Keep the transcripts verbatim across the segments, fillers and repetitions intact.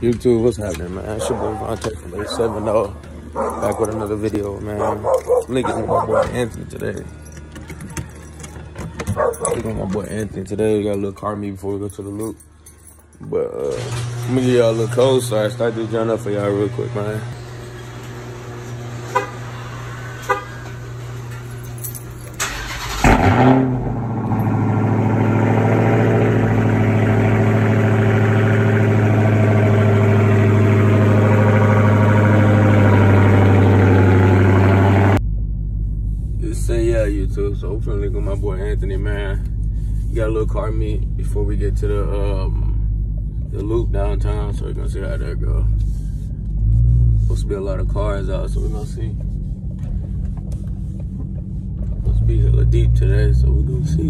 YouTube, what's happening, man? It's your boy Vontae from eight seven oh. Back with another video, man. Linking with my boy Anthony today. Linking with my boy Anthony today. We got a little car meet before we go to the loop. But uh, let me give y'all a little code, so I start this joint up for y'all real quick, man. YouTube, so hopefully link with my boy Anthony, man. We got a little car meet before we get to the um the loop downtown, so we're gonna see how that go. Supposed to be a lot of cars out, so we're gonna see. Supposed to be hella deep today, so we're gonna see.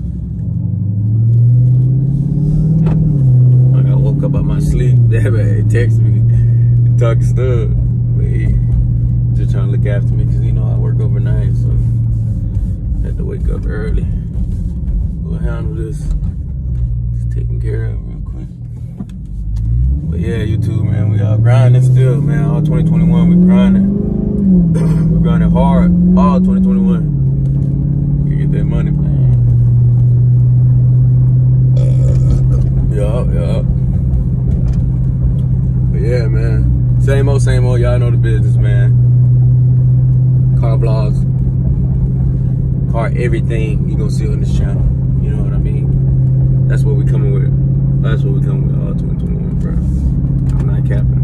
Like I woke up out my sleep. That man text me, talk stuff, but he just trying to look after me because you know I work overnight, so. Had to wake up early. We'll handle this. Just taking care of it real quick. But yeah, YouTube, man, we are grinding still, man. All twenty twenty-one, we grinding. We're grinding hard. All twenty twenty-one. We get that money, man. Yup, yup. But yeah, man. Same old, same old. Y'all know the business, man. Car vlogs. Car everything you gonna see on this channel. You know what I mean? That's what we coming with. That's what we coming with all twenty twenty-one, bro. I'm not capping.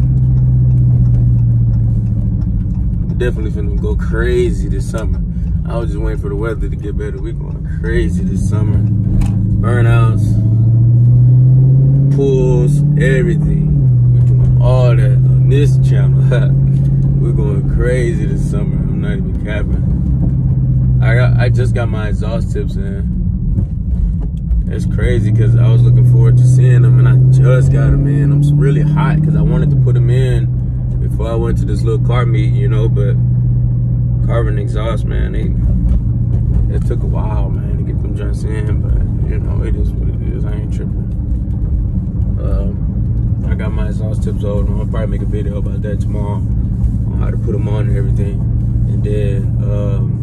We definitely finna go crazy this summer. I was just waiting for the weather to get better. We going crazy this summer. Burnouts, pools, everything. We're doing all that on this channel. We're going crazy this summer. I'm not even capping. I got, I just got my exhaust tips in. It's crazy because I was looking forward to seeing them and I just got them in. I'm really hot because I wanted to put them in before I went to this little car meet, you know, but carbon exhaust, man, they, it took a while, man, to get them joints in, but you know, it is what it is. I ain't tripping. Um, I got my exhaust tips on. I'll probably make a video about that tomorrow on how to put them on and everything. And then, um,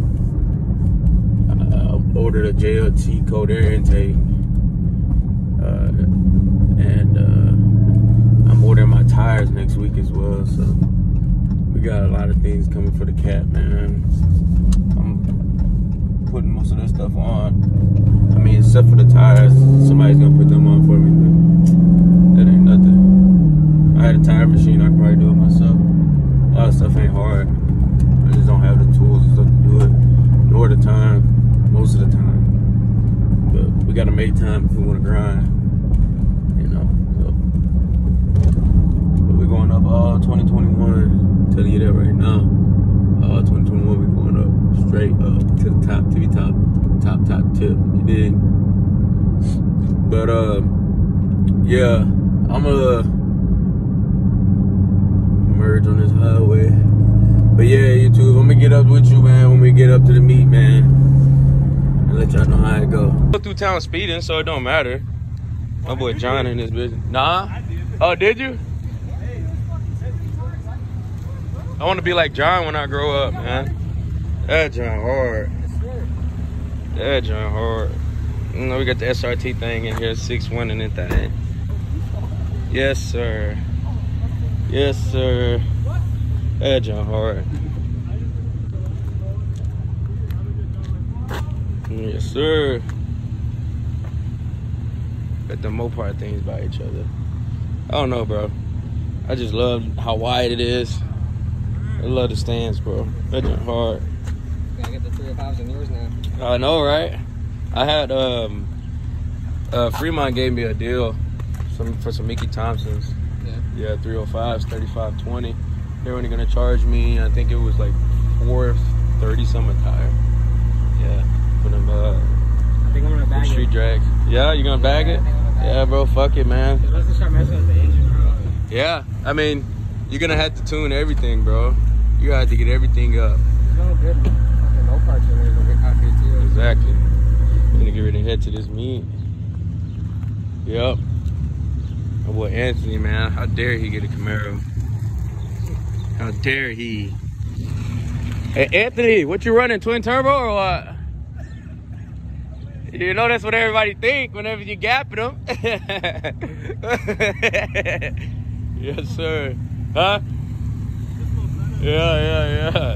ordered a J L T cold air intake, uh, and uh, I'm ordering my tires next week as well. So we got a lot of things coming for the cat, man. I'm putting most of that stuff on. I mean, except for the tires, somebody's gonna put them on for me, but that ain't nothing. I had a tire machine, I could probably do it myself. A lot of stuff ain't hard. I just don't have the tools and stuff to do it, nor the time. Most of the time, but we gotta make time if we want to grind, you know. So, but we're going up all twenty twenty-one. Telling you that right now, all twenty twenty-one we're going up straight up to the top, to the top, top, top tip. You dig? But uh, yeah, I'm gonna merge on this highway. But yeah, YouTube, I'm gonna get up with you, man. When we get up to the meet, man. Let y'all know how it go. Go through town speeding, so it don't matter. My boy John in this business. Nah? Oh, did you? I want to be like John when I grow up, man. That John hard. That John hard. You know, we got the S R T thing in here, six one in it thing. Yes, sir. Yes, sir. That John hard. Yes, sir. Let the Mopar things by each other. I don't know, bro. I just love how wide it is. I love the stands, bro. That's hard. You gotta get the three oh fives in yours now. I know, right? I had, um, uh, Fremont gave me a deal some, for some Mickey Thompsons. Yeah. Yeah, three oh fives, thirty-five twenty. They're only gonna charge me, I think it was like four thirty something a tire. Yeah. For them, uh, I think I'm gonna bag street it. drags. Yeah, you gonna bag yeah, it? I think I'm gonna bag Yeah, bro, fuck it, man. Let's just start messing with the engine, bro. Yeah, I mean, you're gonna have to tune everything, bro. You gotta have to get everything up. There's no good fucking low parts in there out here, too. Exactly. I'm gonna get ready to head to this meet. Yep. My boy Anthony, man. How dare he get a Camaro? How dare he? Hey, Anthony, what you running? Twin turbo or what? You know that's what everybody think whenever you gapping them. Yes, sir. Huh? Yeah, yeah, yeah.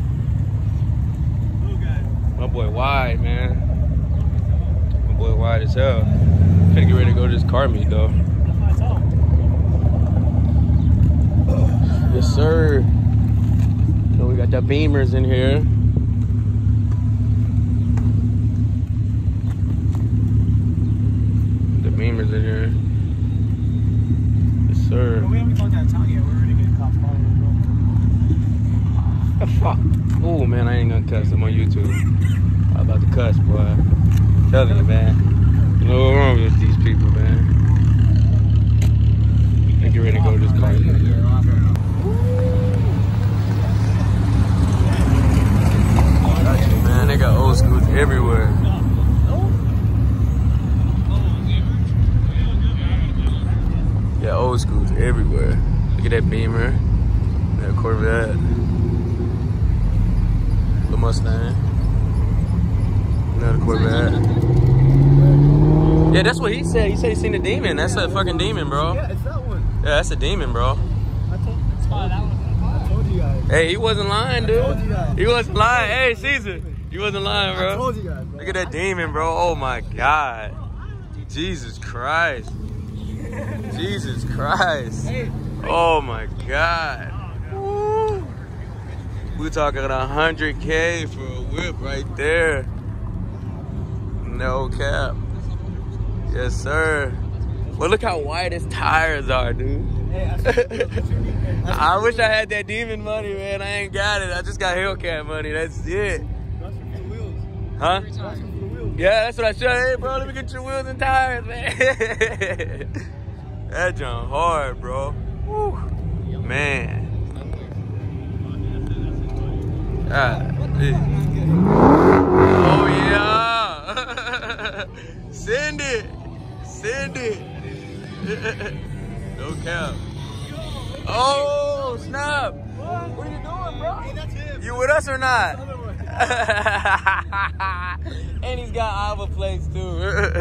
My boy wide, man. My boy wide as hell. Finna get ready to go to this car meet though. Yes, sir. So we got the Beamers in here. The Beamers in here. Yes, sir. Well, we haven't talked out of town yet. We're ready to get cops following, bro. Fuck. Oh man, I ain't gonna cuss. I'm on YouTube. I'm about to cuss, boy. I'm telling you, man. You know what's wrong with these people, man. They get ready to go to this car. Man, they got old schools everywhere. Yeah, old schools everywhere. Look at that Beamer, that Corvette, the Mustang, another Corvette. Yeah, that's what he said. He said he seen a demon. That's a fucking demon, bro. Yeah, it's that one. Yeah, that's a demon, bro. I told, it's fine, that one. I told you guys. Hey, he wasn't lying, dude. I told you guys. He wasn't lying. Hey, Caesar, you wasn't lying, bro. I told you guys, bro. Look at that demon, bro. Oh my God. Jesus Christ. Jesus Christ. Oh my God. Woo. We're talking a hundred K for a whip right there. No cap. Yes, sir. Well, look how wide his tires are, dude. I wish I had that demon money, man. I ain't got it. I just got Hellcat money. That's it. Huh? Yeah, that's what I said. Hey, bro, let me get your wheels and tires, man. That jump hard, bro. Woo. Man. God. Oh, yeah. Send it. Send it. No cap. Oh, snap. What are you doing, bro? Hey, that's him. You with us or not? And he's got Iowa plates too.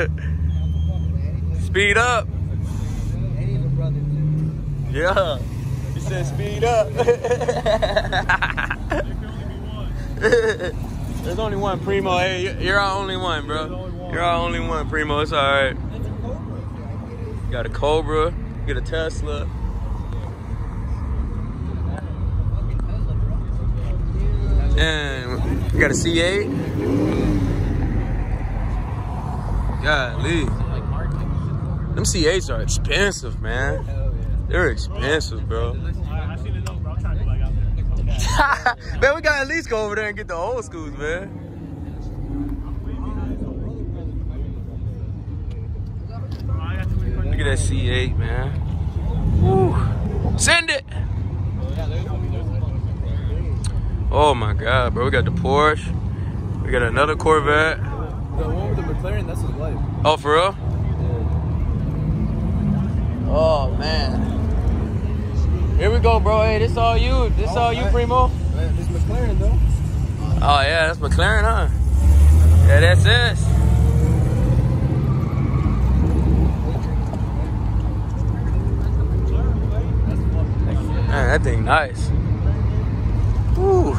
Speed up. Yeah. He said speed up. There's only one, Primo. Hey, you're our only one, bro. You're our only one, Primo. It's all right. You got a Cobra. You got a Tesla. And you got a C eight. Golly. Them C eights are expensive, man. They're expensive, bro. Man, we gotta at least go over there and get the old schools, man. Look at that C eight, man. Woo. Send it! Oh my God, bro. We got the Porsche. We got another Corvette. The one with the McLaren, that's his wife. Oh, for real? Yeah. Oh, man. Here we go, bro. Hey, this all you. This oh, all you, man. Primo. Man, this McLaren, though. Oh, yeah. That's McLaren, huh? Yeah, that's us. Man, that thing nice. Whew.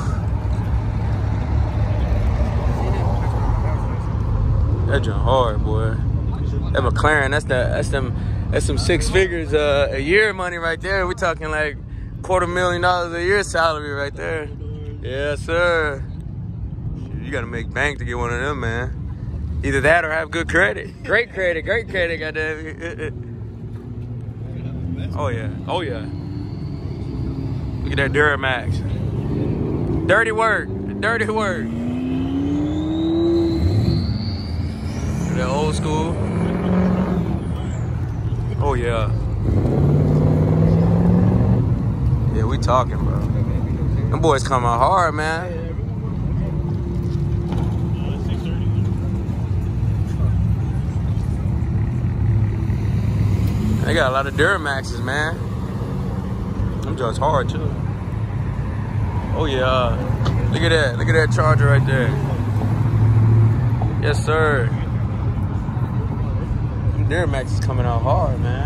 That jump hard, boy. That McLaren, that's the that's them that's some six figures uh, a year money right there. We talking like quarter million dollars a year salary right there. Yes, sir. You gotta make bank to get one of them, man. Either that or have good credit. Great credit, great credit, goddamn. Oh yeah, oh yeah. Look at that Duramax. Dirty work, dirty work. That old school. Oh yeah. Yeah, we talking, bro. Them boys coming hard, man. They got a lot of Duramaxes, man. Them joints hard too. Oh yeah. Look at that. Look at that Charger right there. Yes, sir. Them Duramaxes coming out hard, man.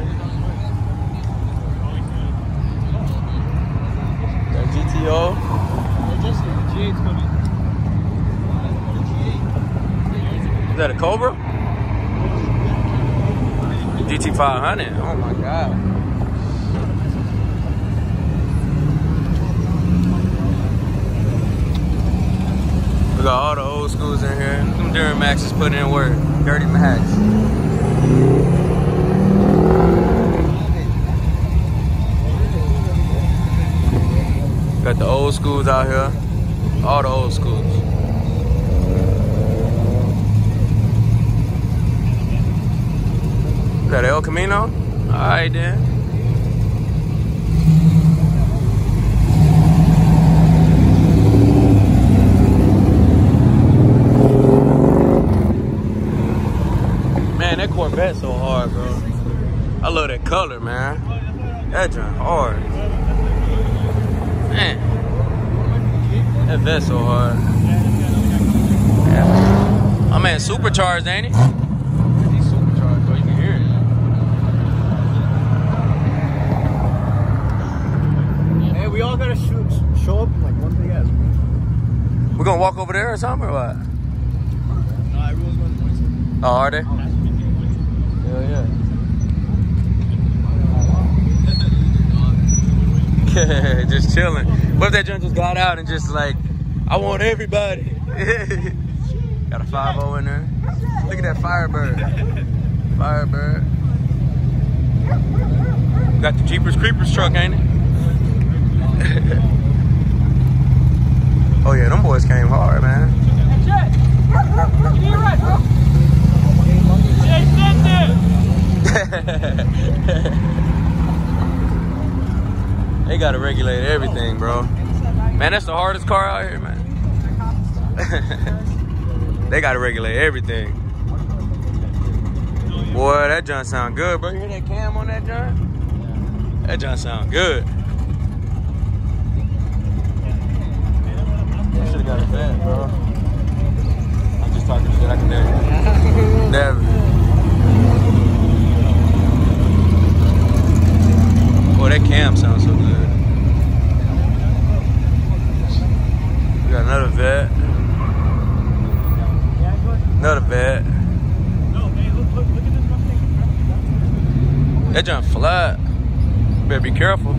That G T O. Is that a Cobra? G T five hundred. Oh my God. We got all the old schools in here. Them Duramaxes put in work. Dirty Max. Got the old schools out here. All the old schools. Got El Camino? Alright then. Man, that Corvette's so hard, bro. I love that color, man. That joint hard. Man. That Vette's so hard. Yeah. My man supercharged, ain't he? He's supercharged, bro. You can hear it. Hey, we all gotta shoot, show up like one thing else. We're gonna walk over there or something or what? No, everyone's going to point to. Oh, are they? Hell yeah. Just chilling. What if that joint just got out and just like, I want everybody. Got a five oh in there. Look at that Firebird. Firebird. Got the Jeepers Creepers truck, ain't it? Oh yeah, them boys came hard, man. They gotta regulate everything, bro. Man, that's the hardest car out here, man. They gotta regulate everything. Boy, that joint sound good, bro. You hear that cam on that joint? That joint sound good. I should've got it fat, bro. I'm just talking shit. I can never. Never. Boy, that cam sounds so good. We got another vet. Another vet. That jump flat. Better be careful.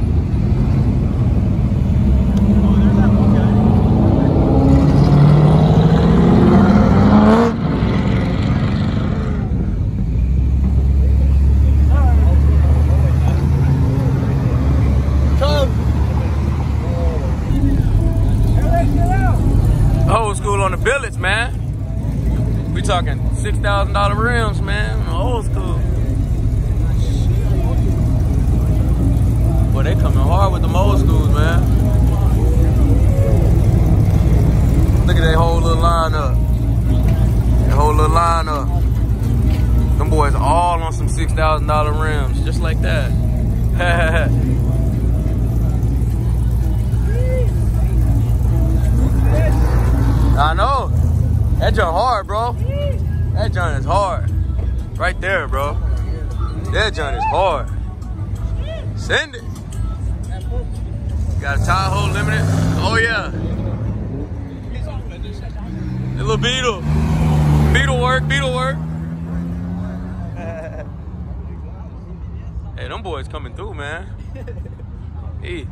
Old school on the billets, man. We talking six thousand dollar rims, man. Old school. Boy, they coming hard with them old schools, man. Look at that whole little line up. That whole little line up. Them boys all on some six thousand dollar rims, just like that. I know. That joint hard, bro. That joint is hard. Right there, bro. That joint is hard. Send it. Got a Tahoe Limited. Oh, yeah. A little Beetle. Beetle work, Beetle work. Hey, them boys coming through, man. Hey.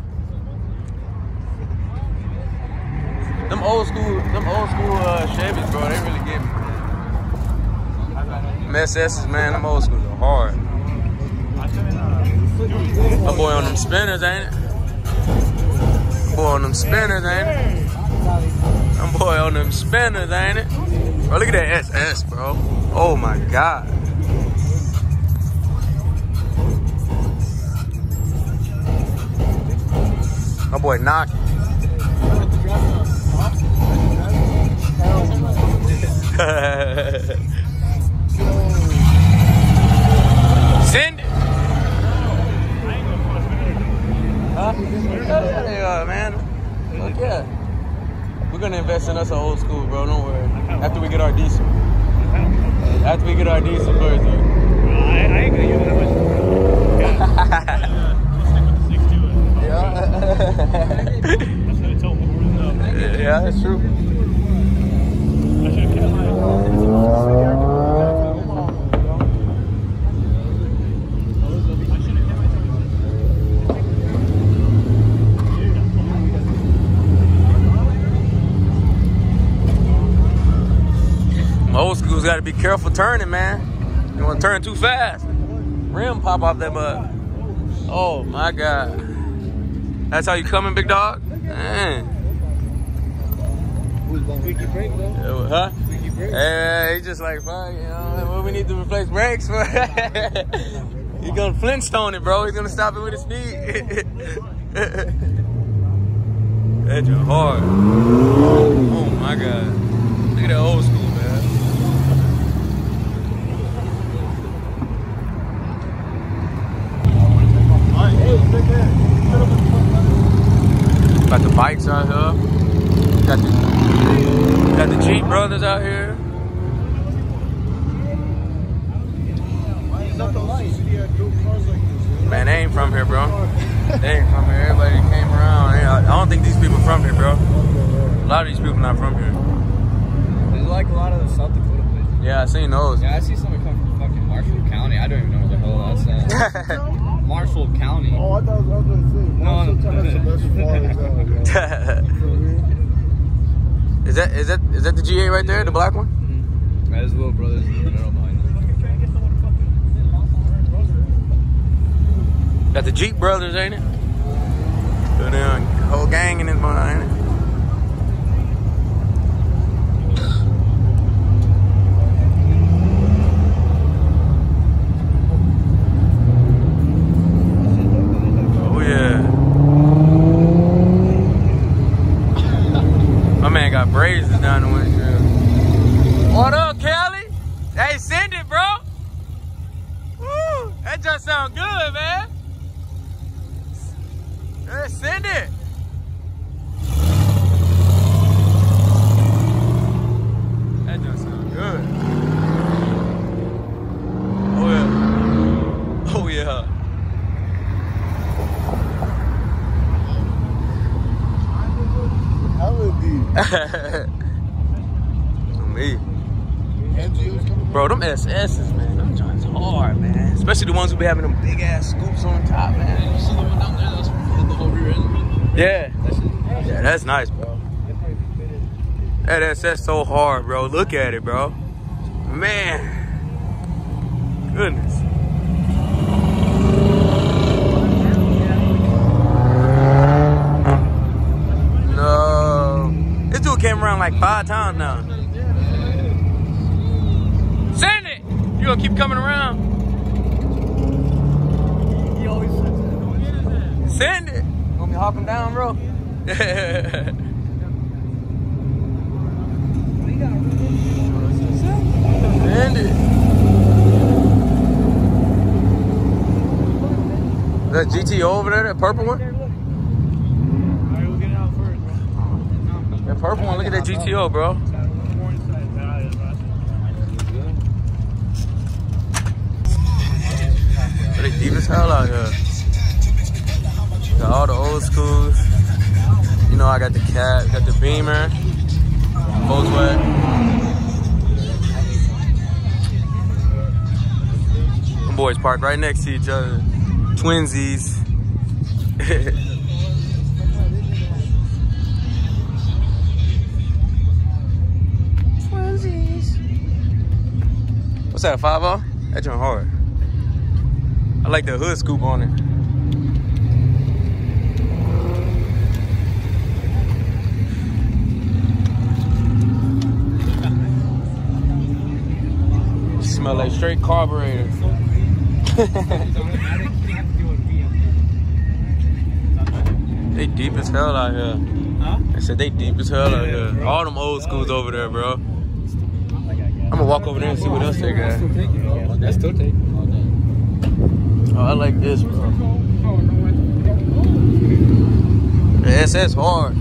Them old school, them old school uh, Chevys, bro, they really get me. Them S S's, man, them old schools are hard. My boy on them spinners, ain't it? Boy on them spinners, ain't it? Them boy on them spinners, ain't it? Bro, look at that S S, bro. Oh my God. My boy knocking. Send it. yeah, they are, man. Look, yeah. We're gonna invest in us an old school, bro. Don't worry. After we get our diesel. After we get our diesel first, dude. Well, I, I ain't gonna use that much. Yeah. That's what I told them. Yeah, that's true. I should have kept my. Old school's got to be careful turning, man. You want to turn too fast. Rim pop off that mud. Oh, my God. That's how you coming, big dog? Man. Squeaky brake, though. Yeah, huh? Squeaky brake. Yeah, he's just like, fuck, you know, what we need to replace brakes for. He's going to Flintstone it, bro. He's going to stop it with his feet. That's hard. Oh, my God. Look at that old school, man. Got the bikes out here. Got the got the Jeep brothers out here. Man, they ain't from here, bro. They ain't from here. Everybody that came around. I don't think these people from here, bro. A lot of these people not from here. There's like a lot of the South Dakota places. Yeah, I seen those. Yeah, I see somebody come from fucking Marshall County. I don't even know what the hell that's at. Marshall County. Oh, I thought I was going to say. Marshall no. County, that's the best far as that. Is that is that is that the G eight right there, the black one? Mm-hmm. That is little brothers in the middle behind them. Got the Jeep brothers, ain't it? So then, whole gang in this one, ain't it? Oh yeah. My man got braids down the windshield. What up, Kelly? Hey, send it, bro. Woo, that just sound good, man. Hey, send it. That just sound good. Oh yeah. Oh yeah. How would be? Me. N G Os coming Bro, them S S's, man, them joints hard, man. Especially the ones who be having them big ass scoops on top, man. You see the one down there? That's the whole rear end. Yeah. Yeah, that's nice, bro. That S S so hard, bro. Look at it, bro. Man. Goodness. No. This dude came around like five times now. Send it! You gonna keep coming around? He always says that. Send it! You want me to hawk him down, bro? Send it! Is that G T O over there, that purple one? Alright, we'll get it out first, bro. That purple one, look at that G T O, bro. More inside. Ah, yeah, that's They deep as hell out here. Got all the old schools. You know, I got the Cat, got the Beamer, Volkswagen. Them boys parked right next to each other. Twinsies. Twinsies. What's that, five oh? That joint hard. I like the hood scoop on it. Smell like straight carburetor. They deep as hell out here. Huh? I said they deep as hell out here. All them old schools over there, bro. I'm gonna walk over there and see what else they got. That's still taking. Oh, I like this, bro. S S hard.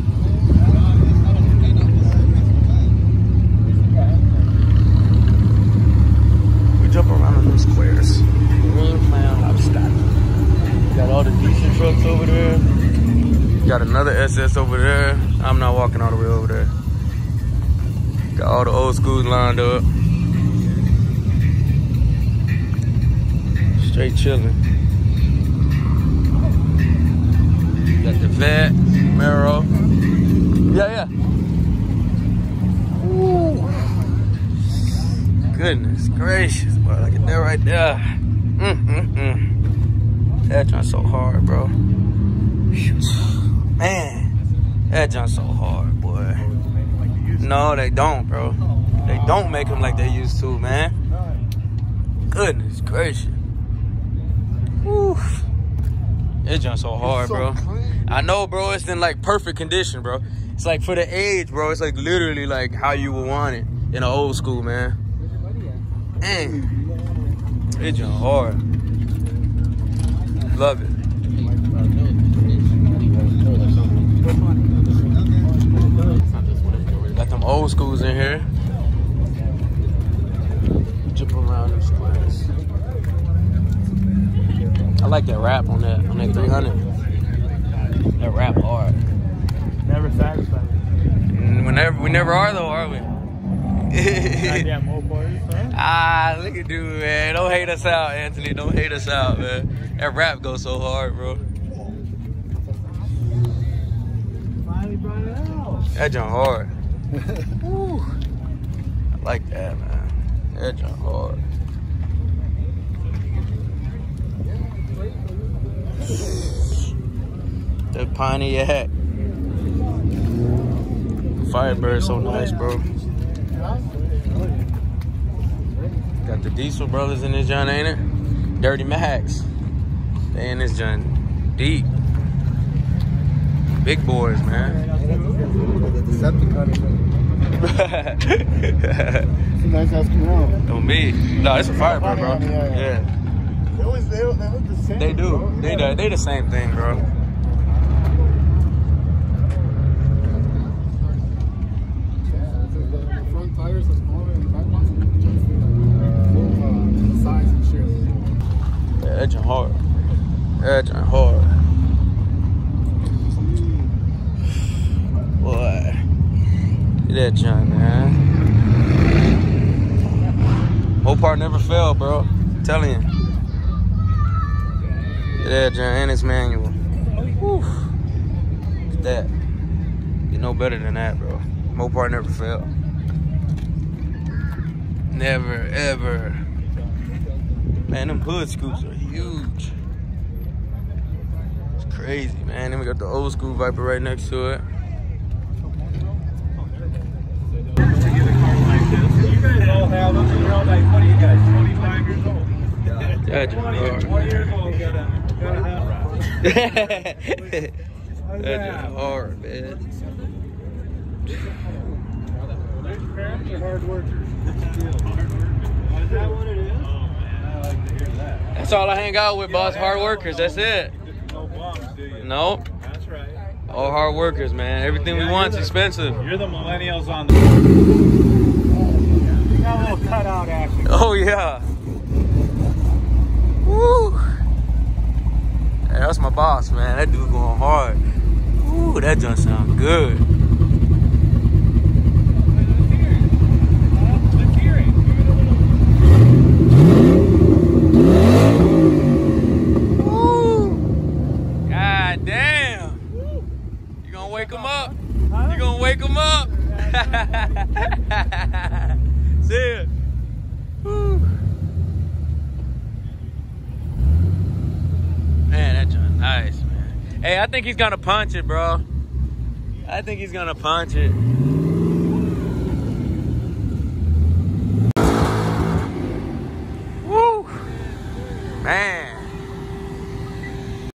We jump around in them squares. We ain't playing hopscotch. Got all the decent trucks over there. Got another S S over there. I'm not walking all the way over there. Got all the old schools lined up. Straight chilling. Got the Vet, Mero. Yeah, yeah. Ooh. Goodness gracious, bro. Look at that right there. Mm, mm, mm. That jump's so hard, bro. Man, that jump's so hard, boy. No, they don't, bro. They don't make them like they used to, man. Goodness gracious. Woo. It jump's so hard, bro. I know, bro. It's in like perfect condition, bro. It's like for the age, bro. It's like literally like how you would want it in an old school, man. Dang. It jump hard. Love it. Got them old schools in here. Jump around them squares. I like that wrap on that on that three hundred. That wrap hard. Never satisfied. Whenever we never are though, are we? Goddamn old boys, huh? Ah, look at dude, man. Don't hate us out, Anthony. Don't hate us out, man. That rap goes so hard, bro. Finally brought it out. That jump hard. Woo. I like that, man. That jump hard. The Pontiac. Firebird's so nice, bro. Got the Diesel Brothers in this joint, ain't it? Dirty Max. They in this joint deep. Big boys, man. Nice ass canal. On me. No, it's a Firebird, bro. Yeah. They always they, they look the same. They do. Bro. They do. They the same thing, bro. The front tires are smaller and the back ones are size and shit. Yeah, that jump hard. That jump hard. Boy. Look at that jump, man. Mopar never failed, bro. I'm telling you. Look at that jump and its manual. Whew. Look at that. You know better than that, bro. Mopar never failed. Never, ever. Man, them hood scoops are huge. It's crazy, man. Then we got the old school Viper right next to it. You guys all have them. You're all like, what are you guys, twenty-five years old? That jump hard. twenty years old, got a, got a hot rod. That jump hard, man. Rich parents are hard workers. Is that what it is? Oh, man, I like to hear that. That's all I hang out with, boss. Hard workers. That's it. No bums, do you? Nope. That's right. All hard workers, man. Everything we want is expensive. You're the millennials on the... You got a little cutout action. Oh, yeah. Woo. Hey, that's my boss, man. That dude going hard. Ooh, that jump sounds good. Let's hear it. Woo. God damn. You gonna wake him up? You gonna wake him up? See ya. Woo. Man, that jump nice, man. Hey, I think he's gonna punch it, bro. I think he's gonna punch it.